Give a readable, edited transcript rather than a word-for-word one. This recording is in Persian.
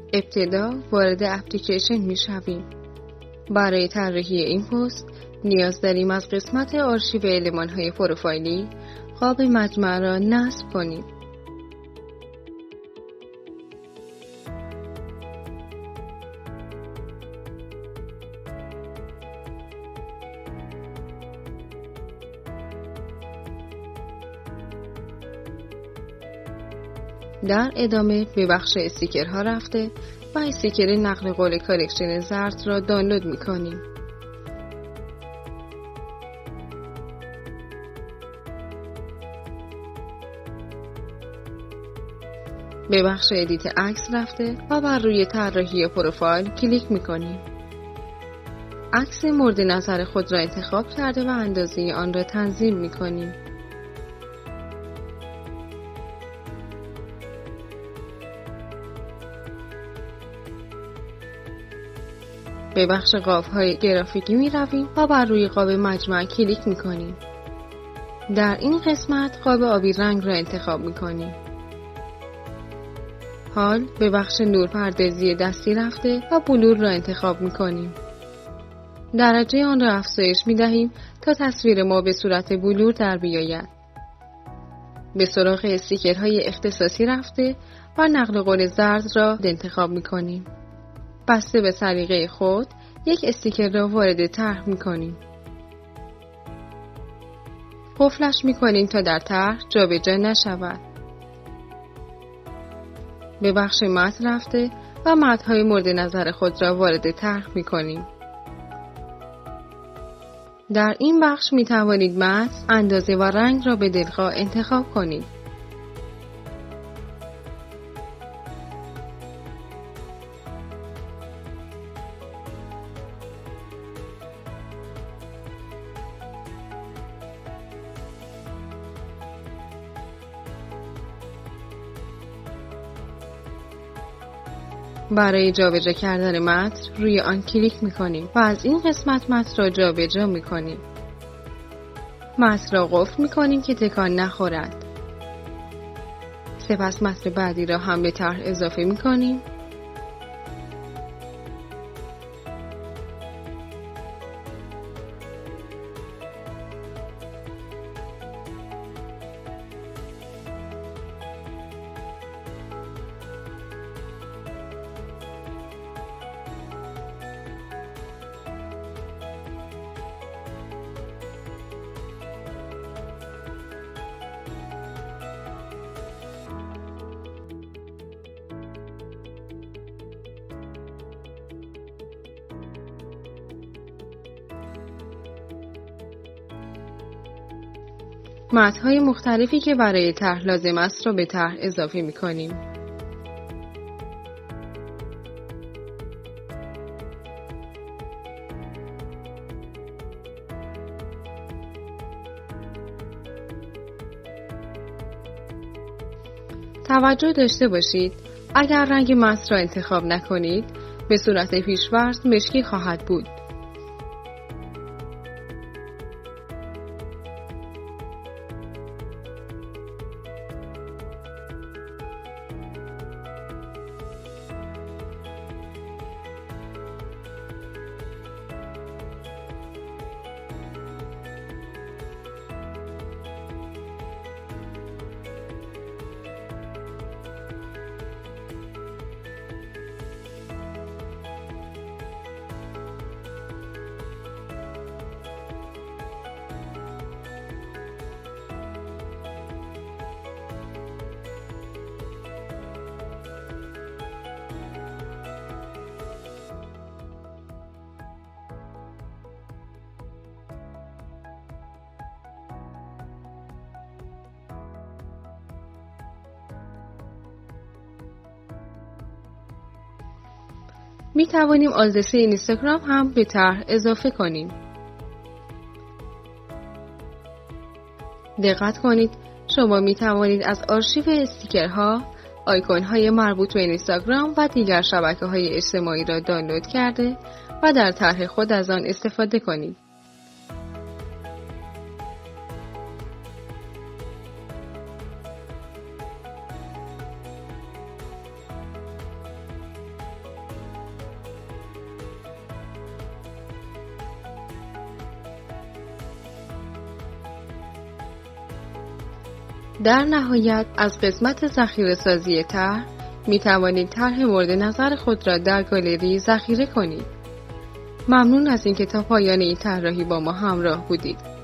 ابتدا وارد اپلیکیشن میشویم. برای طراحی این پست نیاز داریم از قسمت آرشیو المان‌های پروفایلی قاب مجمع را نصب کنیم. در ادامه به بخش استیکرها رفته و استیکر نقل قول کالکشن زرد را دانلود می‌کنیم. به بخش ادیت عکس رفته و بر روی طراحی پروفایل کلیک می‌کنیم. عکس مورد نظر خود را انتخاب کرده و اندازه آن را تنظیم می‌کنیم. به بخش قاب‌های گرافیکی می رویم و بر روی قاب مجمع کلیک می کنیم. در این قسمت قاب آبی رنگ را انتخاب می کنیم. حال به بخش نورپردازی دستی رفته و بلور را انتخاب می کنیم. درجه آن را افزایش می دهیم تا تصویر ما به صورت بلور در بیاید. به سراغ استیکرهای اختصاصی رفته و نقل قول زرد را انتخاب می کنیم. بسته به سلیقه خود یک استیکر را وارد طرح می‌کنیم. قفلش می‌کنیم تا در طرح جابجا نشود. به بخش متن رفته و متن‌های مورد نظر خود را وارد طرح می‌کنیم. در این بخش می‌توانید متن، اندازه و رنگ را به دلخواه انتخاب کنید. برای جابجا کردن متن روی آن کلیک می‌کنیم و از این قسمت متن را جابجا می‌کنیم. متن را قفل می‌کنیم که تکان نخورد. سپس متن بعدی را هم به طرح اضافه می‌کنیم. متن‌های مختلفی که برای طرح لازم است را به طرح اضافه می‌کنیم. توجه داشته باشید اگر رنگ متن را انتخاب نکنید به صورت پیش‌فرض مشکی خواهد بود. می توانیم آدرس اینستاگرام هم به طرح اضافه کنیم. دقت کنید شما می توانید از آرشیو استیکرها، آیکون‌های مربوط به اینستاگرام و دیگر شبکه‌های اجتماعی را دانلود کرده و در طرح خود از آن استفاده کنید. در نهایت از قسمت ذخیره‌سازی طرح می توانید طرح مورد نظر خود را در گالری ذخیره کنید. ممنون از اینکه تا پایان این طراحی با ما همراه بودید.